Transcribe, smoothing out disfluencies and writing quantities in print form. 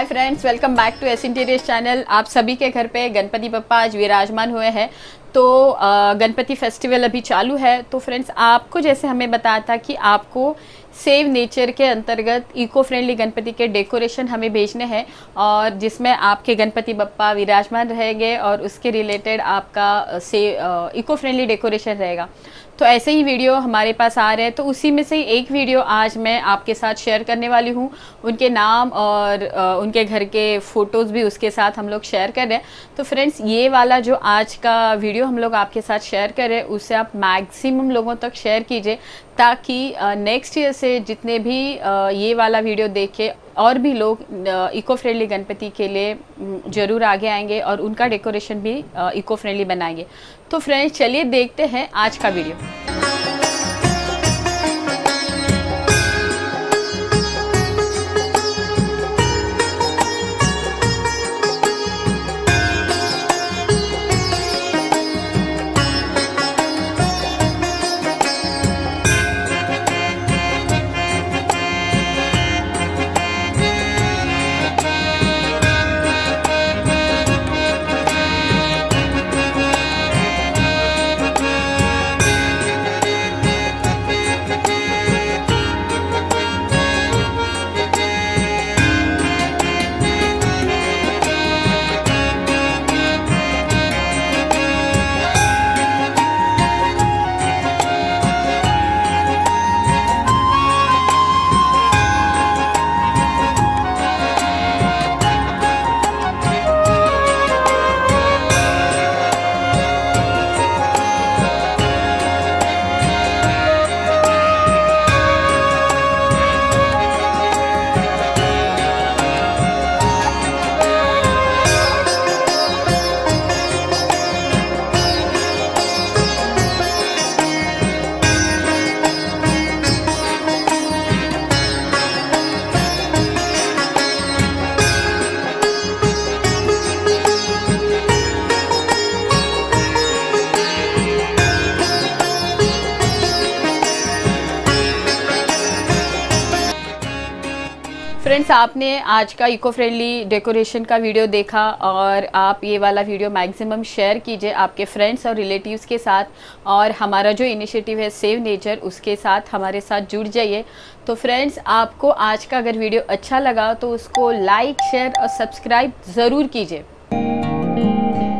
Hi friends, welcome back to S interiors channel. आप सभी के घर पे गणपति बप्पा आज विराजमान हुए हैं। तो गणपति फेस्टिवल अभी चालू है। तो फ्रेंड्स, आपको जैसे हमें बताया था कि आपको सेव नेचर के अंतर्गत इको फ्रेंडली गणपति के डेकोरेशन हमें भेजने हैं और जिसमें आपके गणपति बप्पा विराजमान रहेंगे और उसके रिलेटेड आपका इको फ्रेंडली डेकोरेशन रहेगा। तो ऐसे ही वीडियो हमारे पास आ रहे हैं, तो उसी में से एक वीडियो आज मैं आपके साथ शेयर करने वाली हूँ। उनके नाम और उनके घर के फ़ोटोज़ भी उसके साथ हम लोग शेयर कर रहे हैं। तो फ्रेंड्स, ये वाला जो आज का वीडियो हम लोग आपके साथ शेयर कर रहे हैं उसे आप मैक्सिमम लोगों तक शेयर कीजिए, ताकि नेक्स्ट ईयर से जितने भी ये वाला वीडियो देखे और भी लोग इको फ्रेंडली गणपति के लिए ज़रूर आगे आएंगे और उनका डेकोरेशन भी इको फ्रेंडली बनाएंगे। तो फ्रेंड्स, चलिए देखते हैं आज का वीडियो। फ्रेंड्स, आपने आज का इको फ्रेंडली डेकोरेशन का वीडियो देखा और आप ये वाला वीडियो मैक्सिमम शेयर कीजिए आपके फ्रेंड्स और रिलेटिव्स के साथ, और हमारा जो इनिशिएटिव है सेव नेचर उसके साथ हमारे साथ जुड़ जाइए। तो फ्रेंड्स, आपको आज का अगर वीडियो अच्छा लगा तो उसको लाइक, शेयर और सब्सक्राइब ज़रूर कीजिए।